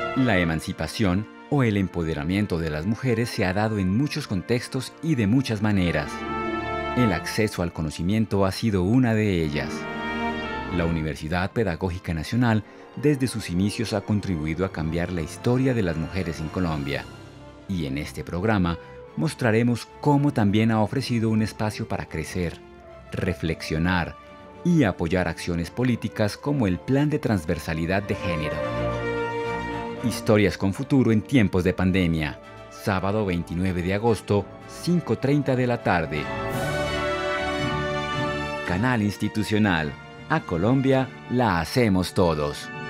La emancipación o el empoderamiento de las mujeres se ha dado en muchos contextos y de muchas maneras. El acceso al conocimiento ha sido una de ellas. La Universidad Pedagógica Nacional, desde sus inicios, ha contribuido a cambiar la historia de las mujeres en Colombia. Y en este programa mostraremos cómo también ha ofrecido un espacio para crecer, reflexionar y apoyar acciones políticas como el Plan de Transversalidad de Género. Historias con futuro en tiempos de pandemia. Sábado 29 de agosto, 5:30 de la tarde. Canal Institucional. A Colombia la hacemos todos.